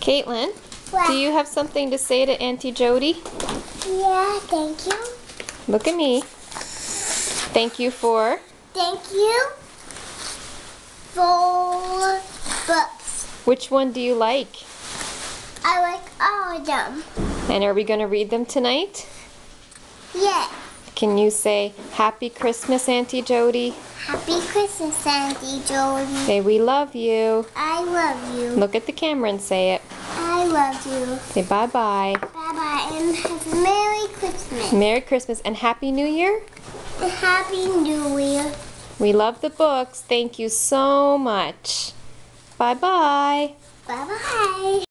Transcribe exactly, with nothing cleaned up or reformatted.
Caitlin, What? do you have something to say to Auntie Jody? Yeah, thank you. Look at me. Thank you for? Thank you for books. Which one do you like? I like all of them. And are we going to read them tonight? Yeah. Can you say, Happy Christmas, Auntie Jody? Happy Christmas, Auntie Jody. Say, we love you. I love you. Look at the camera and say it. I love you. Say bye-bye. Bye-bye and have a Merry Christmas. Merry Christmas and Happy New Year. Happy New Year. We love the books. Thank you so much. Bye-bye. Bye-bye.